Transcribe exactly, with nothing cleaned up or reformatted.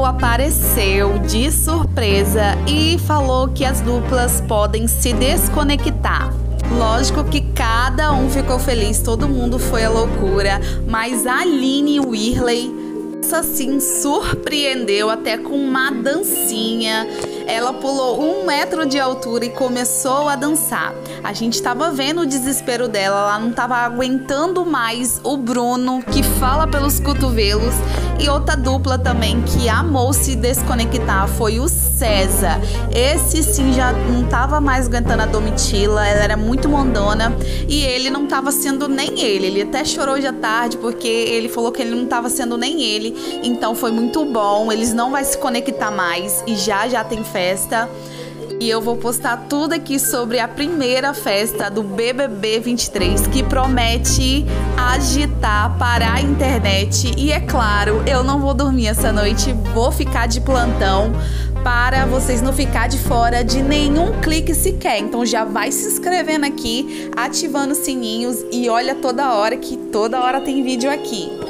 Léo apareceu de surpresa e falou que as duplas podem se desconectar. Lógico que cada um ficou feliz, todo mundo foi à loucura, mas a Aline Whirley, assim, surpreendeu até com uma dancinha. Ela pulou um metro de altura e começou a dançar. A gente estava vendo o desespero dela, ela não estava aguentando mais o Bruno, que fala pelos cotovelos. E outra dupla também que amou se desconectar foi o César. Esse sim já não estava mais aguentando a Domitila, ela era muito mondona e ele não estava sendo nem ele. Ele até chorou hoje à tarde porque ele falou que ele não estava sendo nem ele. Então foi muito bom, eles não vão se conectar mais e já já tem festa. E eu vou postar tudo aqui sobre a primeira festa do B B B vinte e três, que promete agitar para a internet. E é claro, eu não vou dormir essa noite, vou ficar de plantão para vocês não ficar de fora de nenhum clique sequer. Então já vai se inscrevendo aqui, ativando os sininhos e olha toda hora que toda hora tem vídeo aqui.